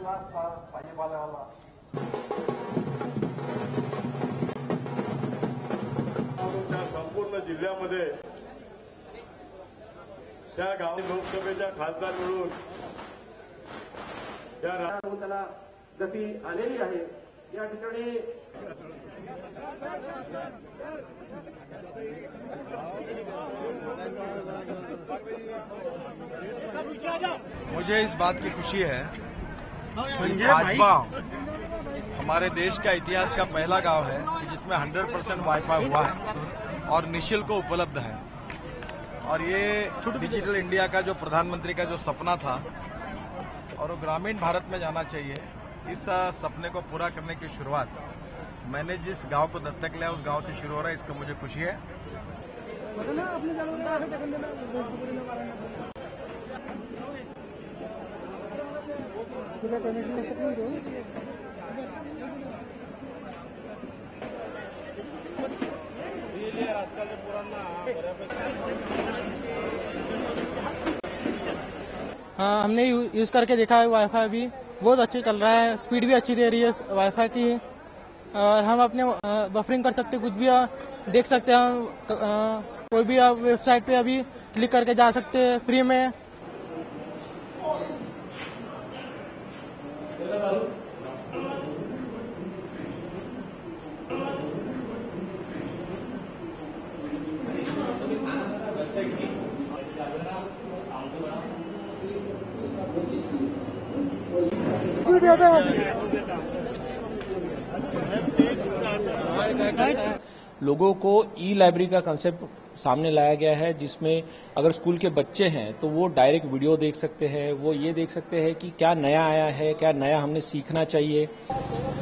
संपूर्ण जिल्ह्यामध्ये त्या गाव लोकसभेच्या खासदार मिळून त्याला गती आलेली आहे। या ठिकाणी मुझे इस बात की खुशी है कि भाजपा हमारे देश का इतिहास का पहला गांव है कि जिसमें 100% वाईफाई हुआ है और निःशुल्क उपलब्ध है। और ये डिजिटल इंडिया का जो प्रधानमंत्री का जो सपना था और वो ग्रामीण भारत में जाना चाहिए, इस सपने को पूरा करने की शुरुआत मैंने जिस गांव को दत्तक लिया उस गांव से शुरू हो रहा है। इसका मुझे खुशी है। हाँ, हमने यूज करके देखा है। वाईफाई भी बहुत अच्छे चल रहा है, स्पीड भी अच्छी दे रही है वाईफाई की। और हम अपने बफरिंग कर सकते, कुछ भी देख सकते हैं। कोई भी वेबसाइट पे अभी क्लिक करके जा सकते हैं फ्री में। लोगों को ई लाइब्रेरी का कंसेप्ट सामने लाया गया है, जिसमें अगर स्कूल के बच्चे हैं तो वो डायरेक्ट वीडियो देख सकते हैं, वो ये देख सकते हैं कि क्या नया आया है, क्या नया हमने सीखना चाहिए।